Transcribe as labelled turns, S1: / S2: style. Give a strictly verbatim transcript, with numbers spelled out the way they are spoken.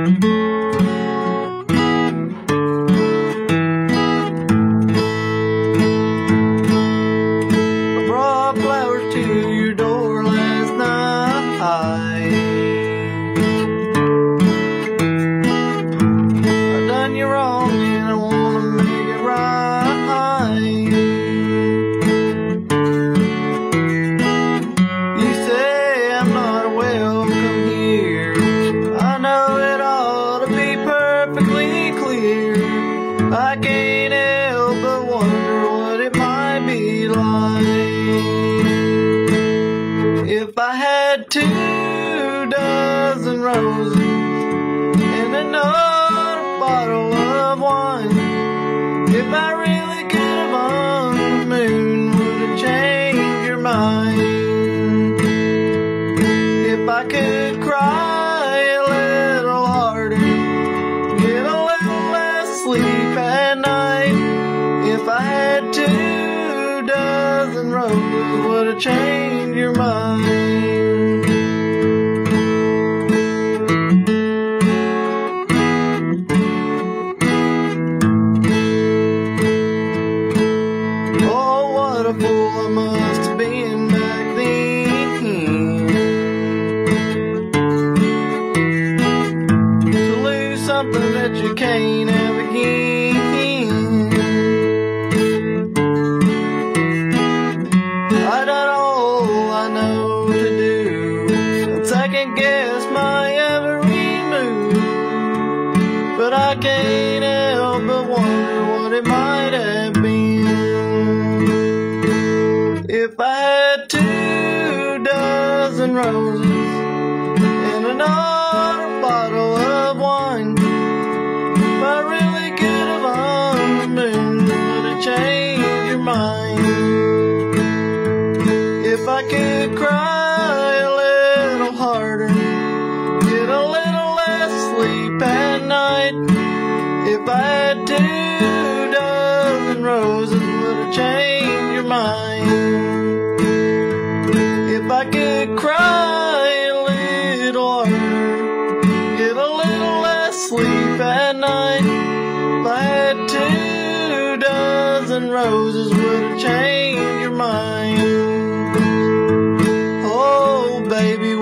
S1: brought flowers to your door last night. I done you wrong and I wanna make it right. You say I'm not welcome here. I know it ought to be perfectly clear. I can't help but wonder what it might be like if I had two dozen roses and another bottle of wine. If I really could have on the moon, would it change your mind? If I could cry a little harder, get a little less sleep at night. If I had two dozen roses, would it change your mind? Oh, what a fool I must have been back then to lose something that you can't have again. I done all I know to do and second guess my every move, but I can't help but wonder what it might have been if I had two dozen roses and another bottle of wine. If I really could have on the moon, would it change your mind? If I could cry a little harder, get a little less sleep at night. If I had two dozen roses, would it change your mind? If I could cry a little harder, get a little less sleep at night. If I had two dozen roses, would it change your mind? Oh, baby,